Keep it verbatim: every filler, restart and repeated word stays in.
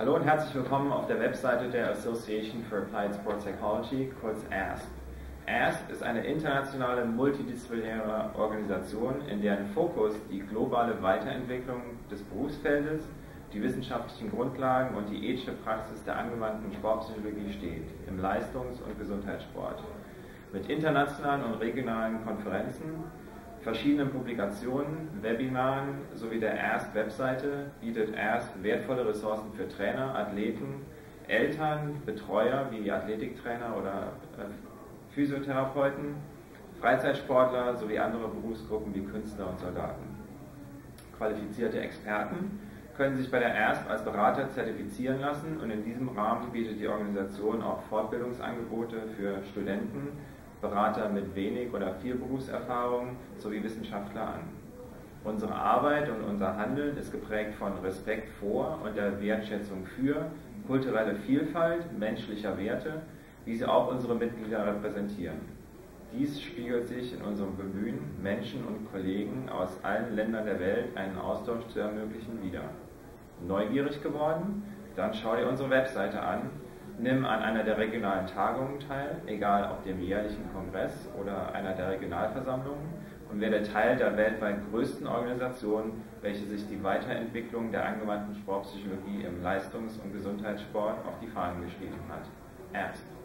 Hallo und herzlich willkommen auf der Webseite der Association for Applied Sport Psychology, kurz A S P. A S P ist eine internationale multidisziplinäre Organisation, in deren Fokus die globale Weiterentwicklung des Berufsfeldes, die wissenschaftlichen Grundlagen und die ethische Praxis der angewandten Sportpsychologie steht, im Leistungs- und Gesundheitssport. Mit internationalen und regionalen Konferenzen, verschiedenen Publikationen, Webinaren sowie der A S P-Webseite bietet A S P wertvolle Ressourcen für Trainer, Athleten, Eltern, Betreuer wie Athletiktrainer oder Physiotherapeuten, Freizeitsportler sowie andere Berufsgruppen wie Künstler und Soldaten. Qualifizierte Experten können sich bei der A S P als Berater zertifizieren lassen und in diesem Rahmen bietet die Organisation auch Fortbildungsangebote für Studenten, Berater mit wenig oder viel Berufserfahrung sowie Wissenschaftler an. Unsere Arbeit und unser Handeln ist geprägt von Respekt vor und der Wertschätzung für kulturelle Vielfalt menschlicher Werte, wie sie auch unsere Mitglieder repräsentieren. Dies spiegelt sich in unserem Bemühen, Menschen und Kollegen aus allen Ländern der Welt einen Austausch zu ermöglichen, wider. Neugierig geworden? Dann schau dir unsere Webseite an. Nimm an einer der regionalen Tagungen teil, egal ob dem jährlichen Kongress oder einer der Regionalversammlungen, und werde Teil der weltweit größten Organisation, welche sich die Weiterentwicklung der angewandten Sportpsychologie im Leistungs- und Gesundheitssport auf die Fahnen geschrieben hat. A S P.